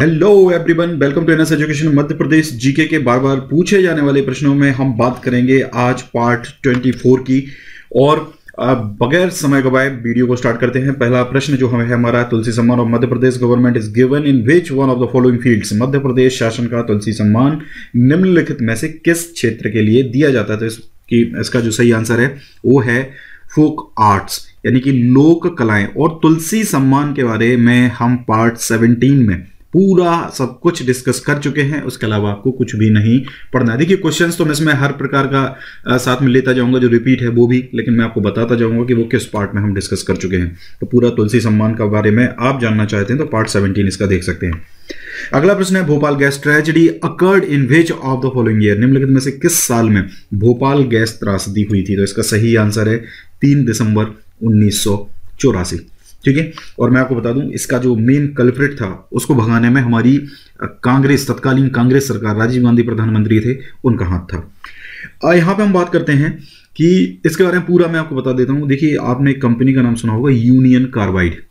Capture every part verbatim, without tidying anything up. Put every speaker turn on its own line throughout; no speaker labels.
Hello everyone, welcome to NS education. Madhya Pradesh GK के बार बार पूछे जाने वाले प्रश्नों में हम बात करेंगे आज पार्ट चौबीस की। और अ, बगैर समय गवाए वीडियो को स्टार्ट करते हैं। पहला प्रश्न जो हमें है हमारा, Tulsi Samman of Madhya Pradesh government is given in which one of the following fields. Madhya Pradesh शासन का तुलसी सम्मान निम्नलिखित में से किस क्षेत्र के लिए दिया जाता है? तो इसकी इसका जो सही आंसर है वो है फोक आर्ट्स, यानी कि लोक कलाएं। और तुलसी सम्मान के बारे में हम पार्ट सत्रह में पूरा सब कुछ डिस्कस कर चुके हैं, उसके अलावा आपको कुछ भी नहीं पढ़ना है। देखिए, क्वेश्चंस तो मैं इसमें हर प्रकार का आ, साथ में लेता जाऊंगा, जो रिपीट है वो भी, लेकिन मैं आपको बताता जाऊंगा कि वो किस पार्ट में हम डिस्कस कर चुके हैं। तो पूरा तुलसी सम्मान के बारे में आप जानना चाहते हैं तो पार्ट सत्रह इसका देख सकते हैं। अगला प्रश्न है, Bhopal gas tragedy occurred in which of the following year. निम्नलिखित में से किस साल में भोपाल गैस त्रासदी हुई थी? तो इसका सही आंसर है तीन दिसंबर उन्नीस सौ चौरासी। ठीक है, और मैं आपको बता दूं, इसका जो मेन कल्प्रिट था उसको भगाने में हमारी कांग्रेस, तत्कालीन कांग्रेस सरकार, राजीव गांधी प्रधानमंत्री थे, उनका हाथ था। यहां पे हम बात करते हैं कि इसके बारे में पूरा मैं आपको बता देता हूं। देखिए, आपने एक कंपनी का नाम सुना होगा, यूनियन कार्बाइड।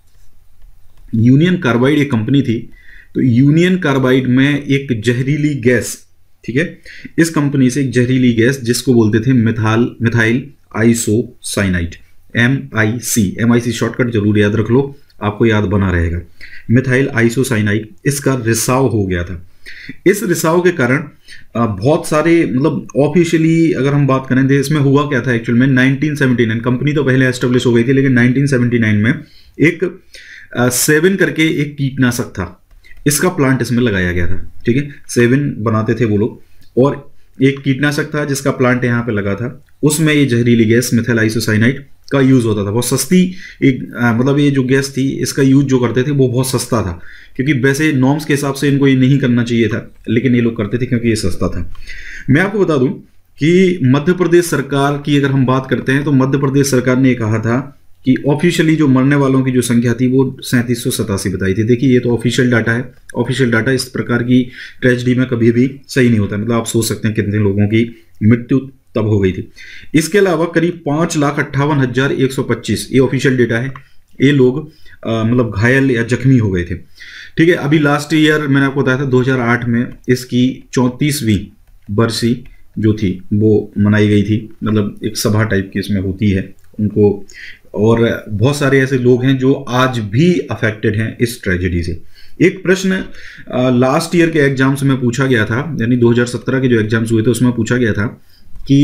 यूनियन कार्बाइड एक कंपनी थी। तो यूनियन कार्बाइड में एक जहरीली गैस, ठीक है, इस कंपनी से एक जहरीली गैस जिसको बोलते थे methyl methyl isocyanide, M I C. M I C shortcut जरूर याद रख लो, आपको याद बना रहेगा। मिथाइल आइसोसाइनाइड, इसका रिसाव हो गया था। इस रिसाव के कारण बहुत सारे, मतलब ऑफिशियली अगर हम बात करें तो इसमें हुआ क्या था एक्चुअल में, नाइनटीन सेवेंटी नाइन, कंपनी तो पहले एस्टेब्लिश हो गई थी, लेकिन नाइनटीन सेवेंटी नाइन में एक सेवन करके एक कीटनाशक था, इसका प्लांट इसमें लगाया गया था। ठीक है, सेवन बनाते थे वो लोग, और एक कीटनाशक था जिसका प्लांट यहाँ पे लगा था। उसमें ये जहरीली गैस मिथाइल आइसोसाइनाइड का यूज होता था। बहुत सस्ती एक आ, मतलब ये जो गैस थी, इसका यूज जो करते थे वो बहुत सस्ता था, क्योंकि वैसे नॉर्म्स के हिसाब से इनको ये नहीं करना चाहिए था, लेकिन ये लोग करते थे क्योंकि ये सस्ता था। मैं आपको बता दूं कि मध्य प्रदेश सरकार की अगर हम बात करते हैं तो मध्य प्रदेश सरकार ने कहा था कि ऑफिशियली जो मरने वालों की जो संख्या थी वो सैंतीस सौ सतासी बताई थी। देखिए, ये तो ऑफिशियल डाटा है। ऑफिशियल डाटा इस प्रकार की ट्रेजेडी में कभी भी सही नहीं होता, मतलब आप सोच सकते हैं कितने लोगों की मृत्यु तब हो गई थी। इसके अलावा करीब पांच लाख अट्ठावन हजार एक सौ पच्चीस, ये ऑफिशियल डेटा है, ये लोग आ, मतलब घायल या जख्मी हो गए थे। ठीक है, अभी लास्ट ईयर मैंने आपको बताया था दो हज़ार आठ में इसकी चौंतीसवीं बरसी जो थी वो मनाई गई थी, मतलब एक सभा टाइप की इसमें होती है उनको। और बहुत सारे ऐसे लोग हैं जो आज भी अफेक्टेड हैं इस ट्रेजेडी से। एक प्रश्न लास्ट ईयर के एग्जाम्स में पूछा गया था, यानी दो हज़ार सत्रह के जो एग्जाम्स हुए थे उसमें पूछा गया था कि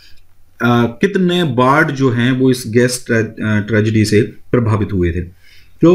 आ, कितने वार्ड जो हैं वो इस गैस ट्रेजेडी से प्रभावित हुए थे। तो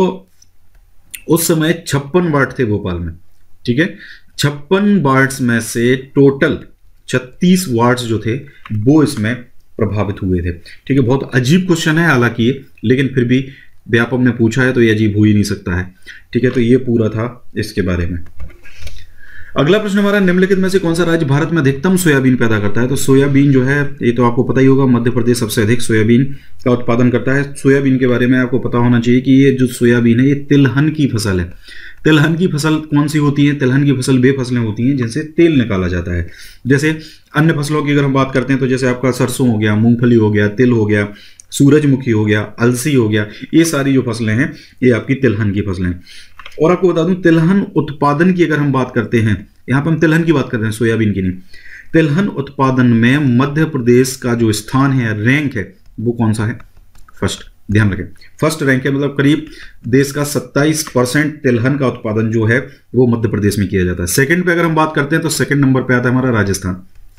उस समय छप्पन वार्ड थे भोपाल में। ठीक है, छप्पन वार्ड्स में से टोटल छत्तीस वार्ड्स जो थे वो इसमें प्रभावित हुए थे। ठीक है, बहुत अजीब क्वेश्चन है हालांकि ये, लेकिन फिर भी व्यापक ने पूछा है तो ये अजीब हो ही नहीं सकता है। ठीक है, तो ये पूरा था इसके बारे में। अगला प्रश्न हमारा, निम्नलिखित में से कौन सा राज्य भारत में अधिकतम सोयाबीन पैदा करता है? तो सोयाबीन जो है ये तो आपको पता ही होगा, मध्य प्रदेश सबसे अधिक सोयाबीन का उत्पादन करता है। सोयाबीन के बारे में आपको पता होना चाहिए कि ये जो सोयाबीन है ये तिलहन की फसल है। तिलहन की फसल कौन सी होती है? तिलहन की फसल वे फसलें होती हैं जिनसे तेल निकाला जाता है। जैसे अन्य फसलों की अगर हम बात करते हैं तो जैसे आपका सरसों हो गया, मूंगफली हो गया, तिल हो गया, सूरजमुखी हो गया, अलसी हो गया, ये सारी जो फसलें हैं ये आपकी तिलहन की फसलें हैं। और आपको बता दूं, तिलहन उत्पादन की अगर हम बात करते हैं, यहां पर हम तिलहन की बात कर रहे हैं, सोयाबीन की नहीं। तिलहन उत्पादन में मध्य प्रदेश का जो स्थान है, रैंक है, वो कौन सा है? फर्स्ट, ध्यान रखें, फर्स्ट रैंक है। मतलब करीब देश का सत्ताईस परसेंट तिलहन का उत्पादन जो है वो मध्य प्रदेश में किया जाता है। सेकंड पे अगर हम बात करते हैं तो सेकंड नंबर पे आता है हमारा राजस्थान।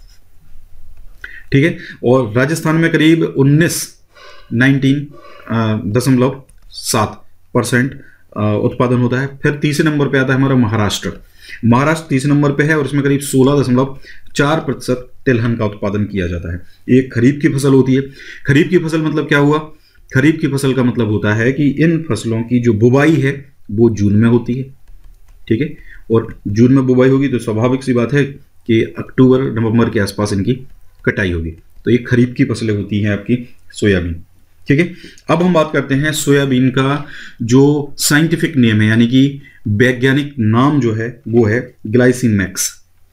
ठीक है, और राजस्थान में करीब उन्नीस नाइनटीन दशमलव सात परसेंट उत्पादन होता है। फिर तीसरे नंबर पे आता है हमारा महाराष्ट्र। महाराष्ट्र तीसरे नंबर पे है और इसमें करीब सोलह दशमलव चार प्रतिशत तिलहन का उत्पादन किया जाता है। एक खरीफ की फसल होती है। खरीफ की फसल मतलब क्या हुआ? खरीफ की फसल का मतलब होता है कि इन फसलों की जो बुवाई है वो जून में होती है। ठीक है, और जून में बुवाई होगी तो स्वाभाविक सी बात है कि अक्टूबर नवंबर के आसपास इनकी कटाई होगी। तो ये खरीफ की फसलें होती हैं आपकी सोयाबीन। ठीक है, अब हम बात करते हैं सोयाबीन का जो साइंटिफिक नेम है, यानी कि वैज्ञानिक नाम जो है वो है ग्लाइसिन मैक्स।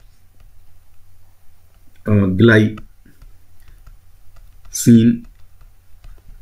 Glycine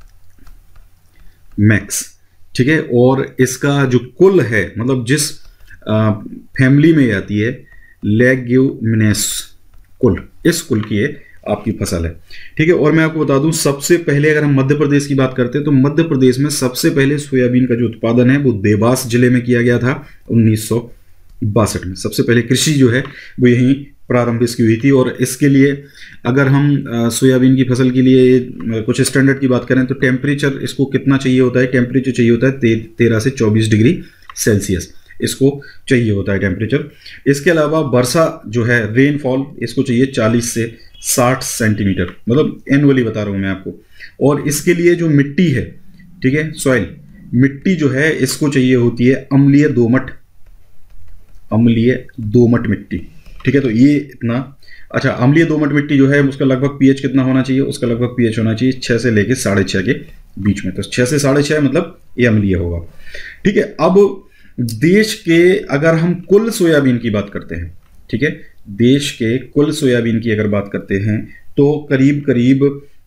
max. ठीक है, और इसका जो कुल है, मतलब जिस फैमिली में आती है, लेग्यूमिनेस कुल, इस कुल की ये आपकी फसल है। ठीक है, और मैं आपको बता दूं सबसे पहले अगर हम मध्य प्रदेश की बात करते हैं तो मध्य प्रदेश में सबसे पहले सोयाबीन का जो उत्पादन है वो देवास जिले में किया गया था उन्नीस सौ बासठ में। सबसे पहले कृषि जो है वो यहीं प्रारंभ इसकी हुई थी। और इसके लिए अगर हम सोयाबीन की फसल के लिए कुछ स्टैंडर्ड की बात करें तो टेम्परेचर इसको कितना चाहिए होता है, टेम्परेचर चाहिए होता है ते, तेरह से चौबीस डिग्री सेल्सियस इसको चाहिए होता है टेम्परेचर। इसके अलावा वर्षा जो है रेनफॉल इसको चाहिए चालीस से साठ सेंटीमीटर, मतलब एनुअली बता रहा हूं मैं आपको। और इसके लिए जो मिट्टी है, ठीक है, सॉइल मिट्टी जो है इसको चाहिए होती है अम्लीय दोमट, अम्लीय दोमट मिट्टी। ठीक है, तो ये इतना अच्छा, अम्लीय दोमट मिट्टी जो है उसका लगभग पीएच कितना होना चाहिए, उसका लगभग पीएच होना चाहिए छह से लेके साढ़े छह के बीच में। तो छह से साढ़े छह मतलब ये अम्लीय होगा। ठीक है, अब देश के अगर हम कुल सोयाबीन की बात करते हैं, ठीक है, देश के कुल सोयाबीन की अगर बात करते हैं तो करीब करीब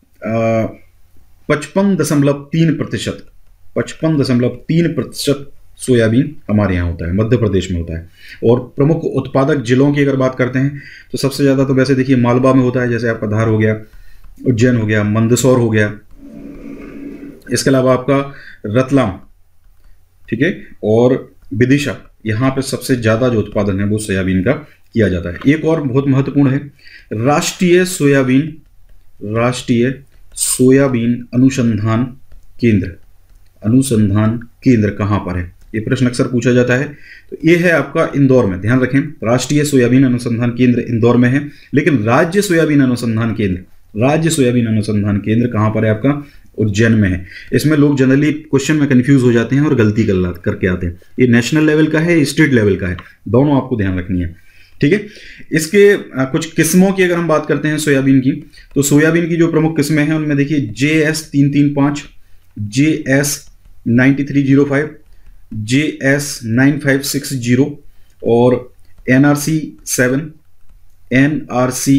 पचपन दशमलव तीन प्रतिशत पचपन दशमलव तीन प्रतिशत सोयाबीन हमारे यहाँ होता है, मध्य प्रदेश में होता है। और प्रमुख उत्पादक जिलों की अगर बात करते हैं तो सबसे ज़्यादा तो वैसे देखिए मालवा में होता है, जैसे आपका धार हो गया, उज्जैन हो गया, मंदसौर हो गया, इसके अलावा आपका रतलाम, ठीक है, और विदिशा, यहाँ पे सबसे ज़्यादा जो उत्पादन है वो सोयाबीन का किया जाता है। एक और बहुत महत्वपूर्ण है, राष्ट्रीय सोयाबीन राष्ट्रीय सोयाबीन अनुसंधान केंद्र, अनुसंधान केंद्र कहाँ पर है, ये प्रश्न अक्सर पूछा जाता है। तो ये है आपका इंदौर में, ध्यान रखें, राष्ट्रीय सोयाबीन अनुसंधान केंद्र इंदौर में है। लेकिन राज्य सोयाबीन अनुसंधान केंद्र, राज्य सोयाबीन अनुसंधान केंद्र कहाँ पर है आपका, उज्जैन में है। इसमें लोग जनरली क्वेश्चन में कंफ्यूज हो जाते हैं और गलती कर करके आते हैं। ये नेशनल लेवल का है, स्टेट लेवल का है, दोनों आपको ध्यान रखनी है। ठीक है, इसके आ, कुछ किस्मों की अगर हम बात करते हैं सोयाबीन की, तो सोयाबीन की जो प्रमुख किस्में हैं उनमें देखिए जे एस तीन तीन पाँच, J S ninety three zero five, J S nine five six zero और N R C seven, N R C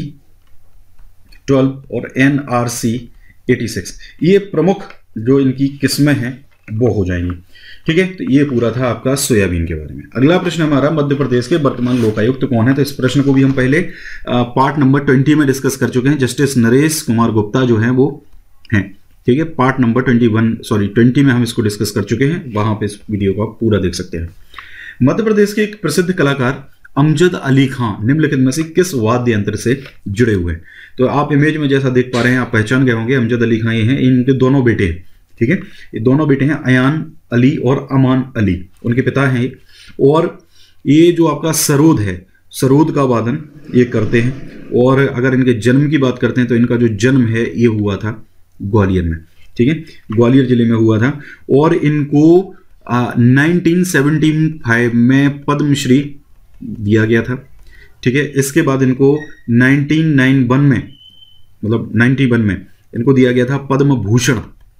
twelve और N R C eighty six, ये प्रमुख जो इनकी किस्में हैं वो हो जाएंगी। ठीक है, तो ये पूरा था आपका सोयाबीन के बारे में। अगला प्रश्न हमारा, मध्य प्रदेश के वर्तमान लोकायुक्त कौन है? तो इस प्रश्न को भी हम पहले पार्ट नंबर ट्वेंटी में डिस्कस कर चुके हैं। जस्टिस नरेश कुमार गुप्ता जो हैं वो हैं। ठीक है, part number twenty one sorry twenty में हम इसको डिस्कस कर चुके हैं, वहां पे इस वीडियो को आप पूरा देख सकते हैं। मध्य प्रदेश के एक प्रसिद्ध कलाकार अमजद अली खां निम्नलिखित में से किस वाद्य यंत्र से जुड़े हुए हैं? तो आप इमेज में जैसा देख पा रहे हैं, आप पहचान गए होंगे, अमजद अली खां ये हैं, इनके दोनों बेटे हैं। ठीक है, ये दोनों बेटे हैं, अयान अली और अमान अली, उनके पिता हैं। और ये जो आपका सरोद है, सरोद का वादन ये करते हैं। और अगर इनके जन्म की बात करते हैं तो इनका जो जन्म है ये हुआ था ग्वालियर में। ठीक है, ग्वालियर जिले में हुआ था। और इनको नाइनटीन सेवेंटी फाइव में पद्मश्री दिया गया था। ठीक है, इसके बाद इनको नाइनटीन नाइंटी वन में मतलब नाइंटी वन में इनको दिया गया था पद्म भूषण।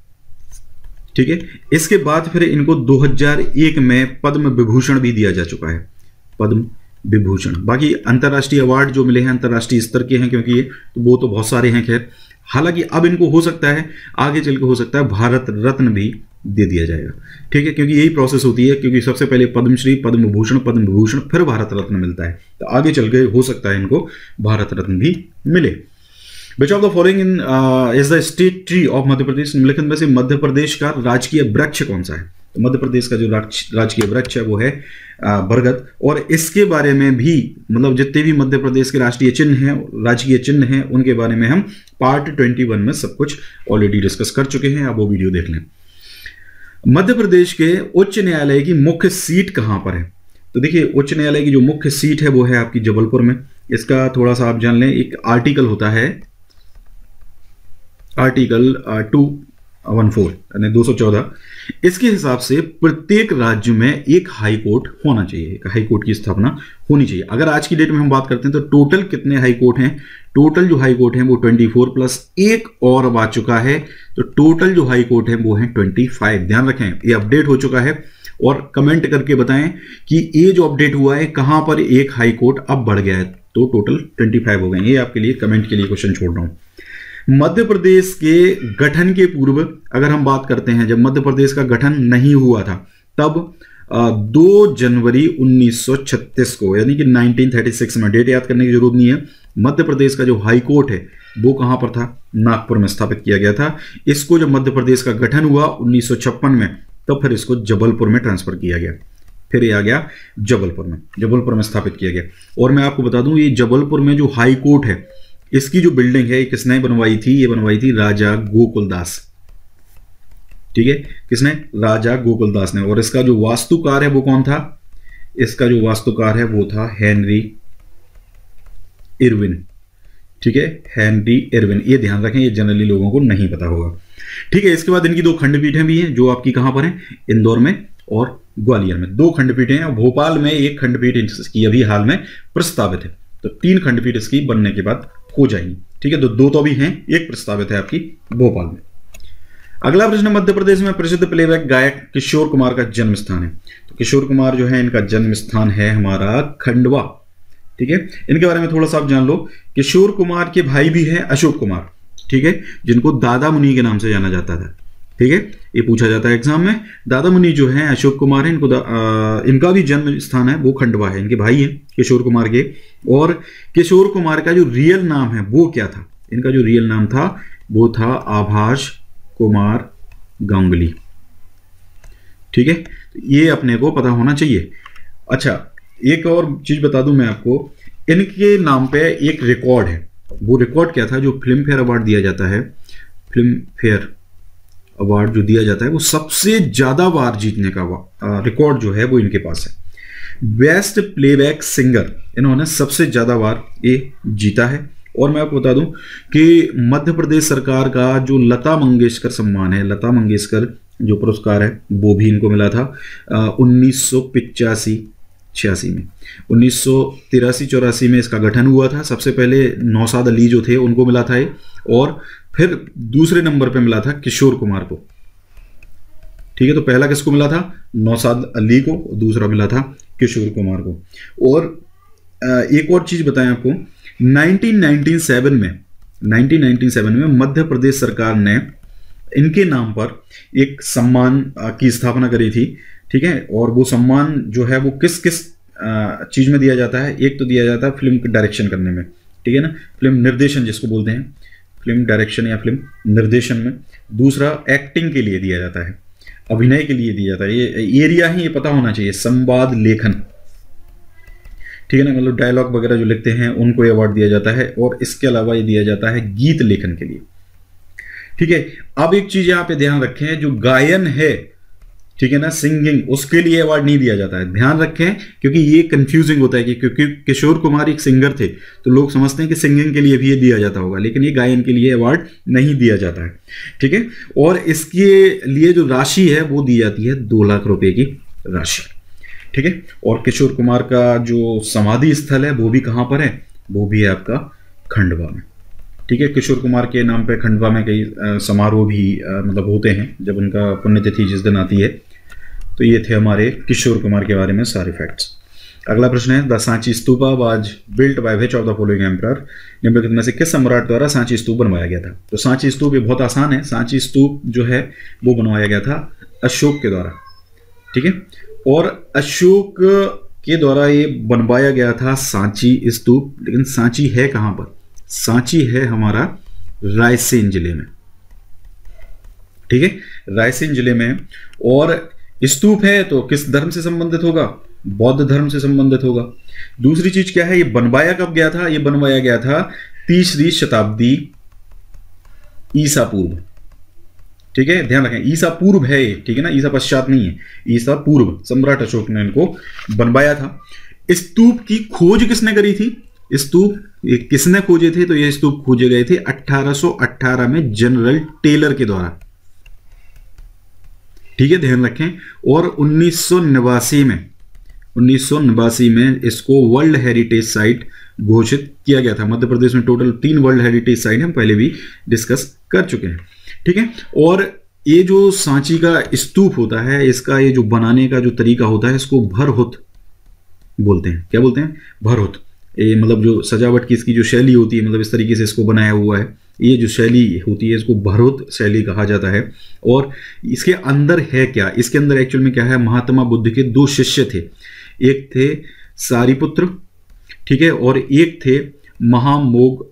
ठीक है, इसके बाद फिर इनको दो हज़ार एक में पद्म विभूषण भी दिया जा चुका है, पद्म विभूषण। बाकी अंतर्राष्ट्रीय अवार्ड जो मिले हैं अंतर्राष्ट्रीय स्तर के हैं, क्योंकि ये तो वो तो बहुत सारे हैं। खैर, हालांकि अब इनको हो सकता है आगे चल के हो सकता है भारत रत्न भी दे दिया जाएगा। ठीक है, क्योंकि यही प्रोसेस होती है, क्योंकि सबसे पहले पद्मश्री, पद्म भूषण, पद्म विभूषण, फिर भारत रत्न मिलता है। तो आगे चल के हो सकता है इनको भारत रत्न भी मिले। Which of the following in uh, is the state tree of Madhya Pradesh? निम्नलिखित में से मध्य प्रदेश का राजकीय वृक्ष कौन सा है? तो मध्य प्रदेश का जो राजकीय वृक्ष है वो है बरगद। और इसके बारे में भी, मतलब जितने भी मध्य प्रदेश के राष्ट्रीय चिन्ह हैं, राजकीय चिन्ह हैं, उनके बारे में हम पार्ट ट्वेंटी वन में सब कुछ ऑलरेडी डिस्कस कर चुके हैं। आप वो वीडियो देख लें। मध्य प्रदेश के उच्च न्यायालय की मुख्य सीट कहां पर है? तो देखिए, उच्च न्यायालय की जो मुख्य सीट है वो है आपकी जबलपुर में। इसका थोड़ा सा आप जान लें, एक आर्टिकल होता है, आर्टिकल टू वन फोर यानी दो सौ चौदह, इसके हिसाब से प्रत्येक राज्य में एक हाई कोर्ट होना चाहिए, एक हाई कोर्ट की स्थापना होनी चाहिए। अगर आज की डेट में हम बात करते हैं तो टोटल कितने हाई कोर्ट हैं? टोटल जो हाई कोर्ट हैं वो चौबीस प्लस एक और अब आ चुका है, तो टोटल जो हाई कोर्ट है वो है पच्चीस। ध्यान रखें, ये अपडेट हो चुका है। और कमेंट करके बताएं कि ये जो अपडेट हुआ है कहां पर एक हाई कोर्ट अब बढ़ गया है। तो टोटल पच्चीस हो गए। ये आपके लिए कमेंट के लिए क्वेश्चन छोड़ रहा हूं। मध्य प्रदेश के गठन के पूर्व अगर हम बात करते हैं, जब मध्य प्रदेश का गठन नहीं हुआ था तब दो जनवरी उन्नीस सौ छत्तीस को, यानी कि उन्नीस सौ छत्तीस में। डेट याद करने की जरूरत नहीं है। मध्य प्रदेश का जो हाई कोर्ट है वो कहां पर था? नागपुर में स्थापित किया गया था। इसको जब मध्य प्रदेश का गठन हुआ उन्नीस सौ छप्पन में, तब फिर इसको जबलपुर में ट्रांसफर किया गया। फिर ये आ गया जबलपुर में, जबलपुर में स्थापित किया गया। और मैं आपको बता दूं, ये जबलपुर में जो हाई कोर्ट है, इसकी जो बिल्डिंग है, किसने बनवाई थी? ये बनवाई थी राजा गोकुलदास। ठीक है, किसने? राजा गोकुलदास ने। और इसका जो वास्तुकार है वो कौन था? इसका जो वास्तुकार है वो था हेनरी इरविन। ठीक है, हेनरी इरविन। ये ध्यान रखें, ये जनरली लोगों को नहीं पता होगा। ठीक है, इसके बाद इनकी दो खंडपीठें भी हैं जो आपकी कहां पर हैं? इंदौर में और ग्वालियर में दो खंडपीठें हैं। भोपाल में एक खंडपीठ इसकी अभी हाल में प्रस्तावित है। तो तीन खंडपीठ इसकी बनने के बाद हो जाएंगी। ठीक है, तो दो तो अभी हैं, एक प्रस्तावित है आपकी भोपाल में। अगला प्रश्न, मध्य प्रदेश में प्रसिद्ध प्लेबैक गायक किशोर कुमार का जन्म स्थान है। तो किशोर कुमार जो है, इनका जन्म स्थान है हमारा खंडवा। ठीक है, इनके बारे में थोड़ा सा आप जान लो। किशोर कुमार के भाई भी हैं अशोक कुमार, ठीक है, जिनको दादा मुनि के नाम से जाना जाता था। ठीक है, ये पूछा जाता है एग्जाम में। दादा मुनि जो है अशोक कुमार है, इनको आ, इनका भी जन्म स्थान है वो खंडवा है। इनके भाई हैं किशोर कुमार के। और किशोर कुमार का जो रियल नाम है वो क्या था? इनका जो रियल नाम था वो था आभास कुमार गांगुली। ठीक है, ये अपने को पता होना चाहिए। अच्छा, एक और चीज बता दूं मैं आपको, इनके नाम पे एक रिकॉर्ड है। वो रिकॉर्ड क्या था? जो फिल्म फेयर अवार्ड दिया जाता है, फिल्म फेयर अवार्ड जो दिया जाता है, वो सबसे ज्यादा बार जीतने का रिकॉर्ड जो है वो इनके पास है। बेस्ट प्लेबैक सिंगर इन्होंने सबसे ज्यादा बार ये जीता है। और मैं आपको बता दूं कि मध्य प्रदेश सरकार का जो लता मंगेशकर सम्मान है, लता मंगेशकर जो पुरस्कार है, वो भी इनको मिला था उन्नीस सौ पिचासी छियासी में। उन्नीस सौ तिरासी चौरासी में इसका गठन हुआ था। सबसे पहले नौशाद अली जो थे उनको मिला था ये, और फिर दूसरे नंबर पे मिला था किशोर कुमार को। ठीक है, तो पहला किसको मिला था? नौशाद अली को, दूसरा मिला था किशोर कुमार को। और एक और चीज बताएं आपको, नाइनटीन नाइंटी सेवन में नाइनटीन नाइंटी सेवन में मध्य प्रदेश सरकार ने इनके नाम पर एक सम्मान की स्थापना करी थी। ठीक है, और वो सम्मान जो है वो किस किस चीज में दिया जाता है? एक तो दिया जाता है फिल्म डायरेक्शन करने में, ठीक है ना, फिल्म निर्देशन जिसको बोलते हैं, फिल्म डायरेक्शन या फिल्म निर्देशन में। दूसरा एक्टिंग के लिए दिया जाता है, अभिनय के लिए दिया जाता है। ये एरिया ही ये पता होना चाहिए, संवाद लेखन, ठीक है ना, मतलब डायलॉग वगैरह जो लिखते हैं उनको अवार्ड दिया जाता है। और इसके अलावा ये दिया जाता है गीत लेखन के लिए। ठीक है, अब एक चीज यहां पे ध्यान रखें, जो गायन है, ठीक है ना, सिंगिंग, उसके लिए अवार्ड नहीं दिया जाता है। ध्यान रखें, क्योंकि ये कंफ्यूजिंग होता है कि क्योंकि किशोर कुमार एक सिंगर थे तो लोग समझते हैं कि सिंगिंग के लिए भी ये दिया जाता होगा, लेकिन ये गायन के लिए अवार्ड नहीं दिया जाता है। ठीक है, और इसके लिए जो राशि है वो दी जाती है दो लाख रुपए की राशि। ठीक है, और किशोर कुमार का जो समाधि स्थल है वो भी कहां पर है? वो भी है आपका खंडवा में। ठीक है, किशोर कुमार के नाम पे खंडवा में कई समारोह भी आ, मतलब होते हैं जब उनका पुण्यतिथि जिस दिन आती है। तो ये थे हमारे किशोर कुमार के बारे में सारे फैक्ट्स। अगला प्रश्न है, the Sanchi stupa was built by which of the following emperor? निम्नलिखित में से किस सम्राट द्वारा सांची स्तूप बनवाया गया था? तो सांची स्तूप ये बहुत आसान है। सांची स्तूप जो है वो बनवाया गया था अशोक के द्वारा। ठीक है, और अशोक के द्वारा ये बनवाया गया था सांची स्तूप। लेकिन सांची है कहां पर? सांची है हमारा रायसेन जिले में। ठीक है, रायसेन जिले में। और स्तूप है तो किस धर्म से संबंधित होगा? बौद्ध धर्म से संबंधित होगा। दूसरी चीज क्या है, ये बनवाया कब गया था? ये बनवाया गया था तीसरी शताब्दी ईसा पूर्व। ठीक है, ध्यान रखें, ईसा पूर्व है ये, ठीक है ना, ईसा पश्चात नहीं है, ईसा पूर्व सम्राट अशोक ने इनको बनवाया था। स्तूप की खोज किसने करी थी? स्तूप किसने खोजे थे? तो ये स्तूप खोजे गए थे अठारह सौ अठारह में जनरल टेलर के द्वारा। ठीक है, ध्यान रखें। और उन्नीस सौ नवासी में उन्नीस सौ नवासी में इसको वर्ल्ड हेरिटेज साइट घोषित किया गया था। मध्य प्रदेश में टोटल तीन वर्ल्ड हेरिटेज साइट हम पहले भी डिस्कस कर चुके हैं। ठीक है, और ये जो सांची का स्तूप होता है, इसका ये जो बनाने का जो तरीका होता है, इसको भरहुत बोलते हैं। क्या बोलते हैं? भरहुत। ये मतलब जो सजावट की इसकी जो शैली होती है, मतलब इस तरीके से इसको बनाया हुआ है, ये जो शैली होती है इसको भरोत शैली कहा जाता है। और इसके अंदर है क्या, इसके अंदर एक्चुअल में क्या है, महात्मा बुद्ध के दो शिष्य थे, एक थे सारिपुत्र, ठीक है, और एक थे महामोग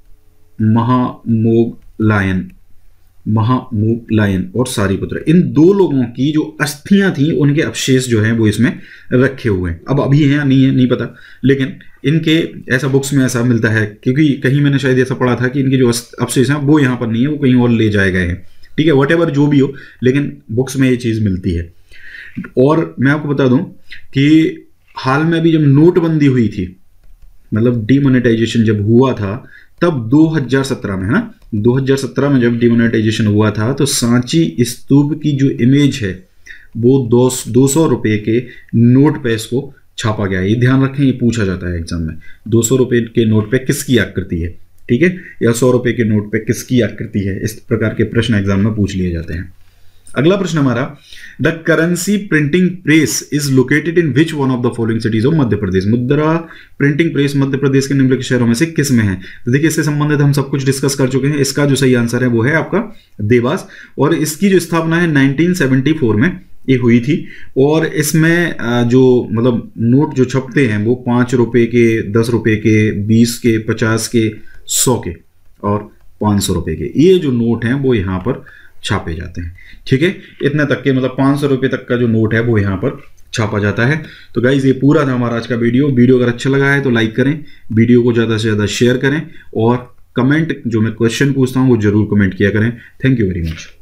महामोगलायन महामोगलायन और सारिपुत्र। इन दो लोगों की जो अस्थियां थी उनके अवशेष जो हैं वो इसमें रखे हुए हैं। अब अभी हैं या नहीं है नहीं पता, लेकिन इनके ऐसा बुक्स में ऐसा मिलता है, क्योंकि कहीं मैंने शायद ऐसा पढ़ा था कि इनके जो अवशेष हैं वो यहाँ पर नहीं है, वो कहीं और ले जाए गए हैं, ठीक है, वट एवर जो भी हो, लेकिन बुक्स में ये चीज़ मिलती है। और मैं आपको बता दूं कि हाल में अभी जब नोटबंदी हुई थी, मतलब डीमोनेटाइजेशन जब हुआ था, तब दो हज़ार सत्रह में, है ना, दो हज़ार सत्रह में जब डीमोनेटाइजेशन हुआ था तो सांची स्तूप की जो इमेज है वो दो दो सौ रुपये के नोट पे इसको छापा गया है। ये ध्यान रखें, ये पूछा जाता है एग्जाम में, दो सौ रुपये के नोट पे किसकी आकृति है, ठीक है, या सौ रुपये के नोट पे किसकी आकृति है, इस प्रकार के प्रश्न एग्जाम में पूछ लिए जाते हैं। अगला प्रश्न हमारा, the currency printing press is located in which one of the following cities of Madhya Pradesh. मुद्रा प्रिंटिंग प्रेस मध्य प्रदेश के निम्नलिखित शहरों में से किस में है। तो देखिए, इससे संबंधित हम सब कुछ डिस्कस कर चुके हैं। इसका जो सही आंसर है वो है आपका देवास, और इसकी जो स्थापना है नाइनटीन सेवेंटी फोर में ये हुई थी। और इसमें जो मतलब नोट जो छपते हैं वो पाँच रुपये के, दस रुपये के, बीस के, पचास के, सौ के और पाँच सौ रुपये के, ये जो नोट हैं वो यहाँ पर छापे जाते हैं, ठीक है, इतने तक के, मतलब पाँच सौ रुपये तक का जो नोट है वो यहाँ पर छापा जाता है। तो गाइज ये पूरा था हमारा आज का वीडियो। वीडियो अगर अच्छा लगा है तो लाइक करें, वीडियो को ज़्यादा से ज़्यादा शेयर करें, और कमेंट जो मैं क्वेश्चन पूछता हूँ वो जरूर कमेंट किया करें। Thank you very much.